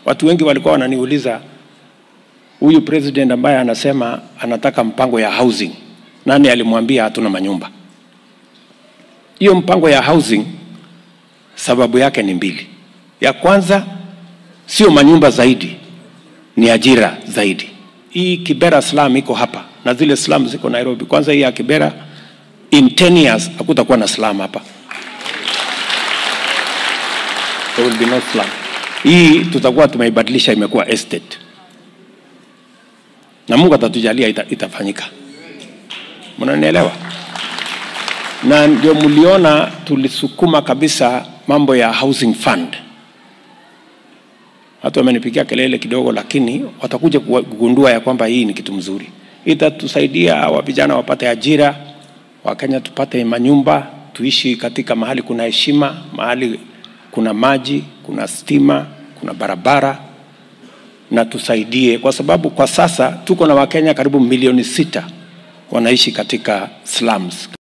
Watu wengi walikuwa wananiuliza, huyu president ambaye anasema anataka mpango ya housing, nani alimwambia hatuna manyumba? Hiyo mpango ya housing sababu yake ni mbili. Ya kwanza, sio manyumba zaidi, ni ajira zaidi. Hii Kibera slum iko hapa na zile slum ziko Nairobi. Kwanza hii ya Kibera, in 10 years hakutakuwa na slum hapa. There will be no slum. Hii tutakuwa tumeibadilisha, imekuwa estate. Na Mungu atatujalia itafanyika. Mnanielewa? Na ndio mliona tulisukuma kabisa mambo ya housing fund. Watu wamenipigia kelele kidogo, lakini watakuja kugundua ya kwamba hii ni kitu mzuri. Itatusaidia wa vijana wapate ajira, Wakenya tupate manyumba, tuishi katika mahali kuna heshima, mahali kuna maji, kuna stima, kuna barabara, na tusaidie kwa sababu kwa sasa tuko na Wakenya karibu milioni 6 wanaishi katika slums.